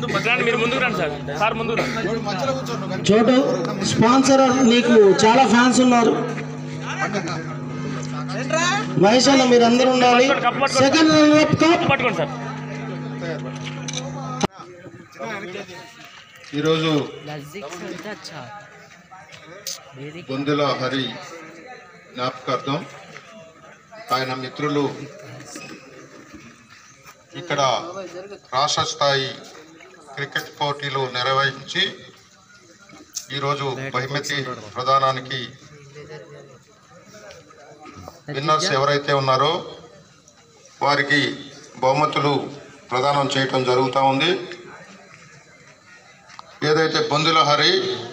చోటు స్పాన్సర్ నీకు చాలా ఫ్యాన్స్ ఉన్నారు. మహేష్ అన్న మీరు అందరూ ఉండాలి. సెకండ్ రన్నర్ కప్ ఈరోజు బొందుల హరి జ్ఞాపకార్థం ఆయన మిత్రులు ఇక్కడ రాష్ట్ర స్థాయి క్రికెట్ పోటీలు నిర్వహించి ఈరోజు బహుమతి ప్రదానానికి విన్నర్స్ ఎవరైతే ఉన్నారో వారికి బహుమతులు ప్రదానం చేయటం జరుగుతూ ఉంది. ఏదైతే బొందుల హరి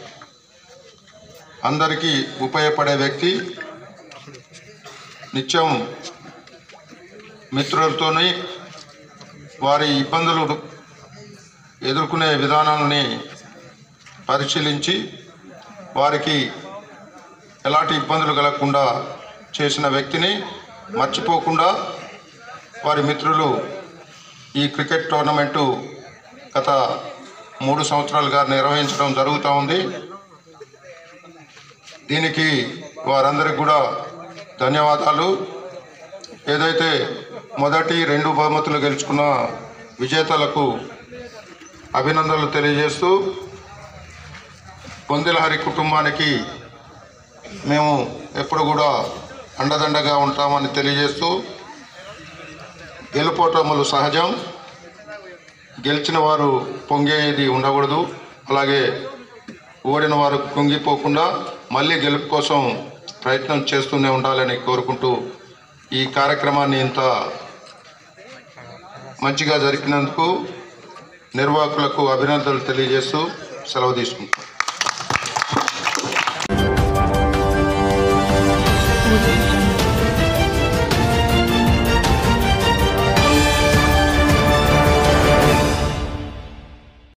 అందరికీ ఉపయోగపడే వ్యక్తి, నిత్యం మిత్రులతోని వారి ఇబ్బందులు ఎదుర్కొనే విధానాన్ని పరిశీలించి వారికి ఎలాంటి ఇబ్బందులు కలగకుండా చేసిన వ్యక్తిని మర్చిపోకుండా వారి మిత్రులు ఈ క్రికెట్ టోర్నమెంటు గత 3 సంవత్సరాలుగా నిర్వహించడం జరుగుతూ ఉంది. దీనికి వారందరికీ కూడా ధన్యవాదాలు. ఏదైతే మొదటి 2 బహుమతులు గెలుచుకున్న విజేతలకు అభినందనలు తెలియజేస్తూ బొందుల హరి కుటుంబానికి మేము ఎప్పుడు కూడా అండదండగా ఉంటామని తెలియజేస్తూ, గెలుపోటములు సహజం, గెలిచిన వారు పొంగేది ఉండకూడదు, అలాగే ఓడిన వారు కుంగిపోకుండా మళ్ళీ గెలుపు కోసం ప్రయత్నం చేస్తూనే ఉండాలని కోరుకుంటూ ఈ కార్యక్రమాన్ని ఇంత మంచిగా జరిపినందుకు నిర్వాహకులకు అభినందనలు తెలియజేస్తూ సెలవు తీసుకుంటాం.